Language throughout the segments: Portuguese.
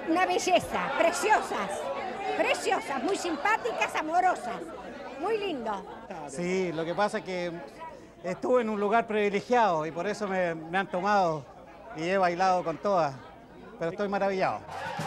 una belleza, preciosas, preciosas, muy simpáticas, amorosas, muy lindo. Sí, lo que pasa es que estuve en un lugar privilegiado y por eso me han tomado y he bailado con todas, pero estoy maravillado.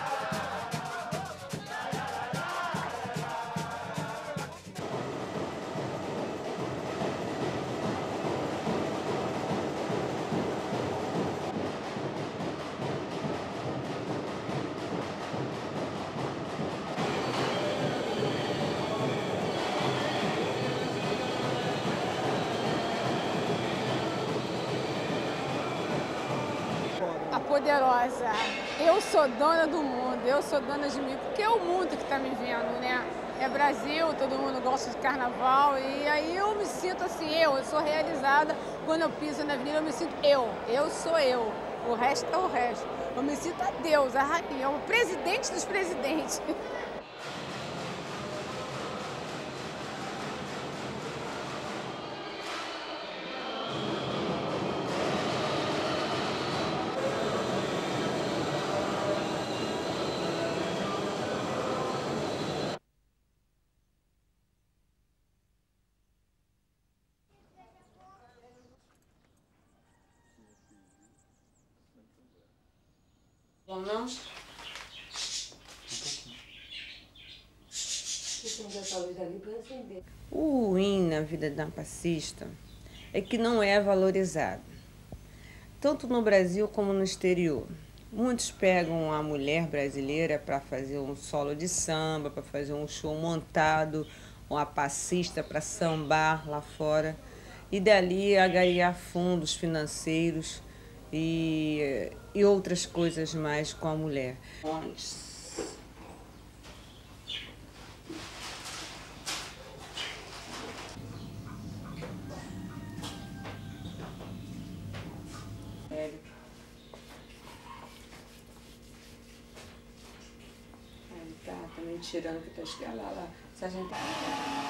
A poderosa. Eu sou dona do mundo, eu sou dona de mim, porque é o mundo que está me vendo, né? É Brasil, todo mundo gosta de carnaval e aí eu me sinto assim, eu sou realizada quando eu piso na avenida, eu me sinto eu sou eu, o resto é o resto. Eu me sinto a Deus, a rainha, o presidente dos presidentes. Ou não? O ruim na vida da passista é que não é valorizado, tanto no Brasil como no exterior. Muitos pegam a mulher brasileira para fazer um solo de samba, para fazer um show montado, ou a passista para sambar lá fora, e dali agariar fundos financeiros e outras coisas mais com a mulher. Tá me tirando que tá escalado lá. Sargento.